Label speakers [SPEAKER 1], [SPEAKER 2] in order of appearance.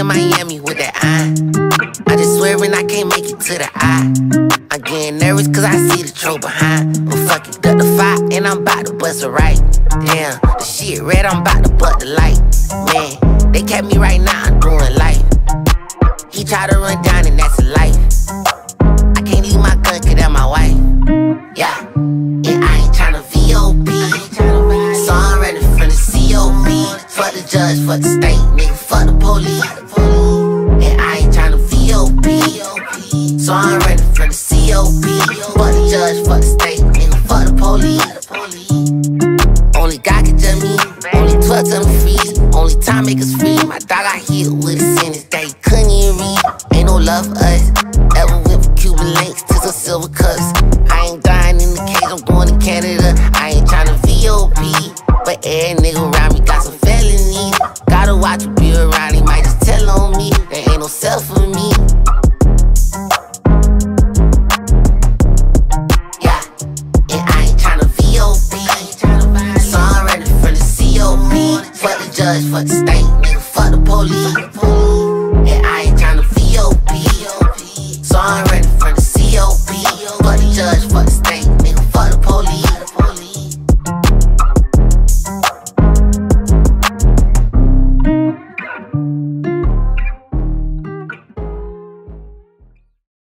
[SPEAKER 1] in Miami with that I just swearin' I can't make it to the eye. I'm getting nervous cause I see the troll behind. But fuck it, got the fire and I'm about to bust it right. Damn, the shit red, I'm about to butt the light. Man, they kept me right now, I'm doing life. He tried to run down and that's a life. I can't leave my gun cause that's my wife. Yeah, and I ain't tryna VOP. So I'm ready for the COP. Fuck the judge, fuck the state, nigga, fuck the police. And I ain't tryna VOP. So I'm ready for the COP. Fuck the judge, fuck the state, nigga, fuck the police. Only God can judge me, only 12 tell me freeze. Only time make us free. My dog got hit with a sentence that he couldn't even read. Ain't no love for us. Ever went from Cuban links to some silver cups. I ain't dying in the cage, I'm going to Canada. I ain't tryna VOP, but every nigga